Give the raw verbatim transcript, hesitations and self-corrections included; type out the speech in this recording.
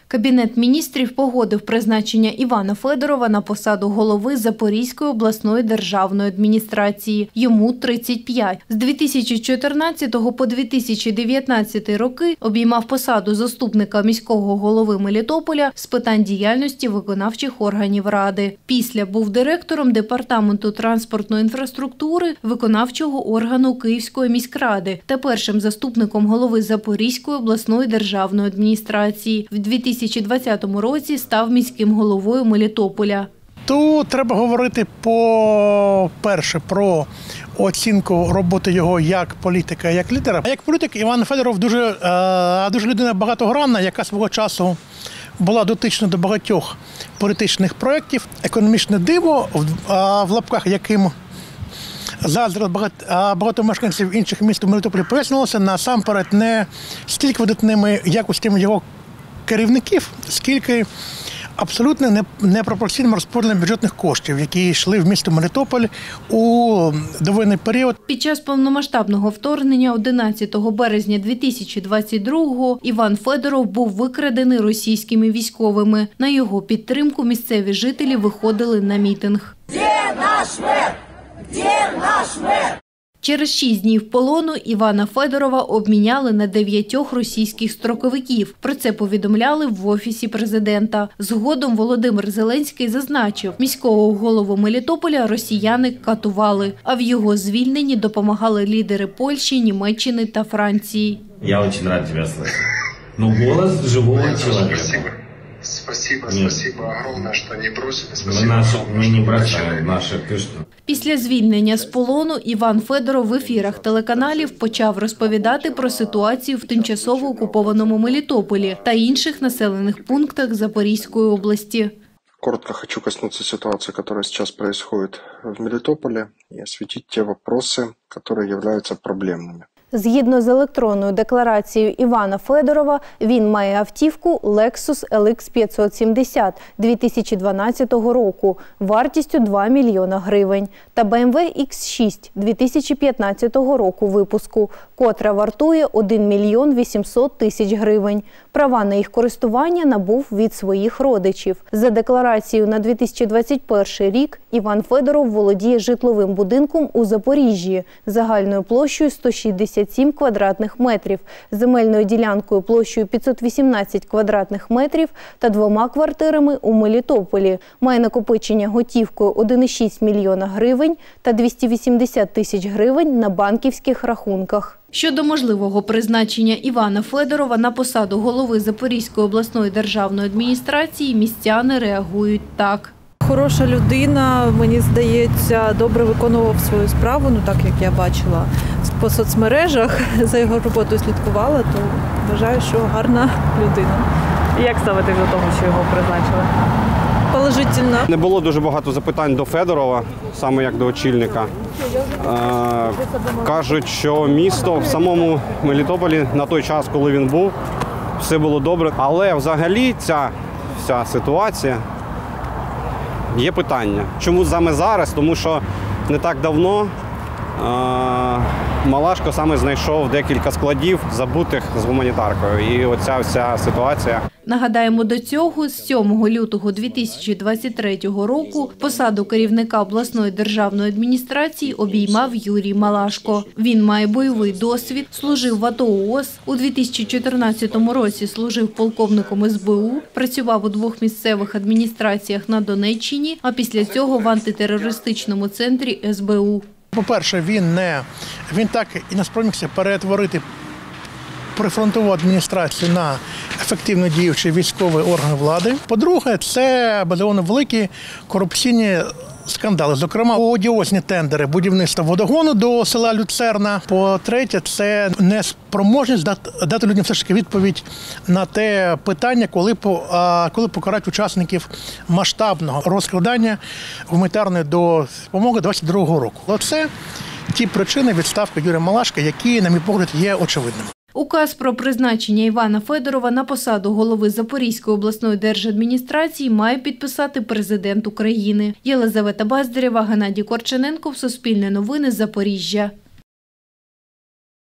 Кабінет міністрів погодив призначення Івана Федорова на посаду голови Запорізької обласної державної адміністрації. Йому тридцять п'ять. З дві тисячі чотирнадцятого по дві тисячі дев'ятнадцятий роки обіймав посаду заступника міського голови Мелітополя з питань діяльності виконавчих органів ради. Після був директором департаменту транспортної інфраструктури виконавчого органу Київської міськради та першим заступником голови Запорізької обласної державної адміністрації. В дві тисячі двадцятому році став міським головою Мелітополя. Тут треба говорити, по-перше, про оцінку роботи його як політика, як лідера. Як політик Іван Федоров дуже, дуже людина багатогранна, яка свого часу була дотична до багатьох політичних проєктів. Економічне диво, в лапках яким зараз багато мешканців інших міст у Мелітополі пояснювалося насамперед не стільки видатними якостями його керівників, скільки абсолютно непропорційним розподілом бюджетних коштів, які йшли в місто Мелітополь у довоєнний період. Під час повномасштабного вторгнення одинадцятого березня дві тисячі двадцять другого Іван Федоров був викрадений російськими військовими. На його підтримку місцеві жителі виходили на мітинг. Де наш мер? Де наш мер? Через шість днів полону Івана Федорова обміняли на дев'ятьох російських строковиків. Про це повідомляли в Офісі президента. Згодом Володимир Зеленський зазначив, міського голову Мелітополя росіяни катували, а в його звільненні допомагали лідери Польщі, Німеччини та Франції. Я дуже рад тебе слухати. Ну, голос живого чоловіка. Спасибо, спасибо огромное, что не бросили. Спасибо. Наши, мы не бросаем наши, ты что? Після звільнення з полону Іван Федоров в ефірах телеканалів почав розповідати про ситуацію в тимчасово окупованому Мелітополі та інших населених пунктах Запорізької області. Коротко хочу коснуться ситуации, которая сейчас происходит в Мелитополе, и осветить те вопросы, которые являются проблемами. Згідно з електронною декларацією Івана Федорова, він має автівку Lexus ел ікс п'ятсот сімдесят дві тисячі дванадцятого року вартістю два мільйона гривень та бе ем ве ікс шість дві тисячі п'ятнадцятого року випуску, котра вартує один мільйон вісімсот тисяч гривень. Права на їх користування набув від своїх родичів. За декларацією на дві тисячі двадцять перший рік Іван Федоров володіє житловим будинком у Запоріжжі загальною площею сто шістдесят сім квадратних метрів, земельною ділянкою площею п'ятсот вісімнадцять квадратних метрів та двома квартирами у Мелітополі. Має накопичення готівкою один цілих шість мільйона гривень та двісті вісімдесят тисяч гривень на банківських рахунках. Щодо можливого призначення Івана Федорова на посаду голови Запорізької обласної державної адміністрації містяни реагують так. Хороша людина, мені здається, добре виконував свою справу, ну так як я бачила по соцмережах, за його роботою слідкувала, то вважаю, що гарна людина. Як ставитесь до того, що його призначили? Положительно. Не було дуже багато запитань до Федорова, саме як до очільника. Е, кажуть, що місто в самому Мелітополі на той час, коли він був, все було добре. Але взагалі ця вся ситуація, є питання. Чому саме зараз? Тому що не так давно е, Малашко саме знайшов декілька складів, забутих з гуманітаркою. І оця вся ситуація. Нагадаємо, до цього з сьомого лютого дві тисячі двадцять третього року посаду керівника обласної державної адміністрації обіймав Юрій Малашко. Він має бойовий досвід, служив в АТО ООС, у дві тисячі чотирнадцятому році служив полковником ес бе у, працював у двох місцевих адміністраціях на Донеччині, а після цього в антитерористичному центрі ес бе у. По-перше, він не він так і не спромігся перетворити прифронтову адміністрацію на ефективно діючий військовий орган влади. По-друге, це безумовно великі корупційні скандали. Зокрема, одіозні тендери будівництва водогону до села Люцерна. По-третє, це неспроможність дати людям все ж таки відповідь на те питання, коли, коли покарати учасників масштабного розкрадання гуманітарної допомоги двадцять другого року. Оце ті причини відставки Юрія Малашка, які, на мій погляд, є очевидними. Указ про призначення Івана Федорова на посаду голови Запорізької обласної держадміністрації має підписати президент України. Єлизавета Баздарєва, Геннадій Корчененко, Суспільне новини, Запоріжжя.